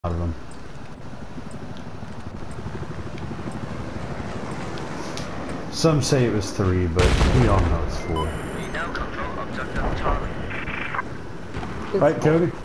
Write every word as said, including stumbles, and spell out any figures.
Out of them. Some say it was three, but we all know it's four. We now control objective Charlie. Right, Cody?